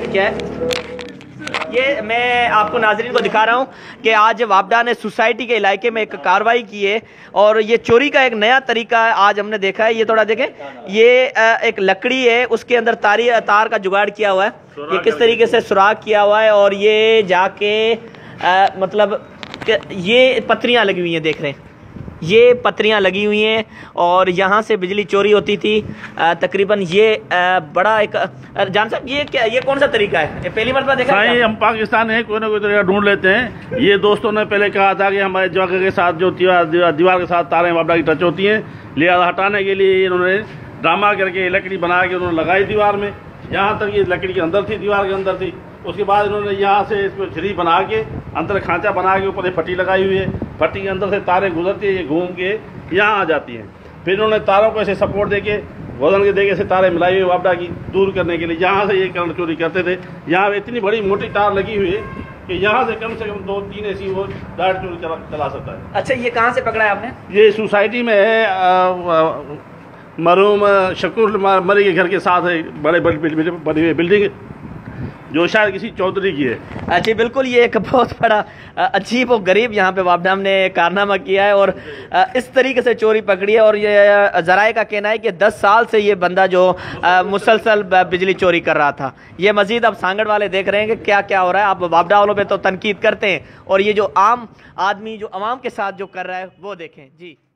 क्या है ये मैं आपको नाज़रीन को दिखा रहा हूँ कि आज वापडा ने सोसाइटी के इलाके में एक कार्रवाई की है और ये चोरी का एक नया तरीका आज हमने देखा है। ये थोड़ा देखें, ये एक लकड़ी है, उसके अंदर तार का जुगाड़ किया हुआ है, ये किस तरीके से सुराख किया हुआ है और ये जाके मतलब ये पत्रियाँ लगी हुई हैं, देख रहे हैं ये पत्रियां लगी हुई हैं और यहाँ से बिजली चोरी होती थी तकरीबन। ये बड़ा एक जान साहब ये क्या, ये कौन सा तरीका है, ये पहली मरतबा देखा है? हम पाकिस्तान है, कोई ना कोई तरीका ढूंढ लेते हैं। ये दोस्तों ने पहले कहा था कि हमारे जगह के साथ जो दीवार के साथ तारें वापडा की टच होती हैं, लिहाजा हटाने के लिए इन्होंने ड्रामा करके लकड़ी बना के उन्होंने लगाई दीवार में। यहाँ तक ये लकड़ी के अंदर थी, दीवार के अंदर थी। उसके बाद इन्होंने यहाँ से इसको झिरी बना के अंदर खांचा बना के ऊपर फट्टी लगाई हुई है, फट्टी के अंदर से तारें गुजरती है, ये घूम के यहाँ आ जाती हैं। फिर इन्होंने तारों को ऐसे सपोर्ट देके वजन के देके से तारें मिलाई हुई वापडा की दूर करने के लिए यहाँ से ये करंट चोरी करते थे। यहाँ इतनी बड़ी मोटी तार लगी हुई है कि यहाँ से कम 2-3 ऐसी वो डायरेक्ट चोरी चला सकता है। अच्छा, ये कहाँ से पकड़ा है आपने? ये सोसाइटी में है, मरहूम शकूर मरी के घर के साथ है, बड़ी हुई बिल्डिंग जो शायद किसी चौधरी की है। जी बिल्कुल, ये एक बहुत बड़ा अजीब और गरीब यहाँ पे वापडा ने कारनामा किया है और इस तरीके से चोरी पकड़ी है। और ये ज़राए का कहना है कि 10 साल से ये बंदा जो मुसलसल बिजली चोरी कर रहा था। ये मजीद अब सांगड़ वाले देख रहे हैं कि क्या क्या हो रहा है। आप वापडा वालों पे तो तनकीद करते हैं और ये जो आम आदमी जो अवाम के साथ जो कर रहा है वो देखें जी।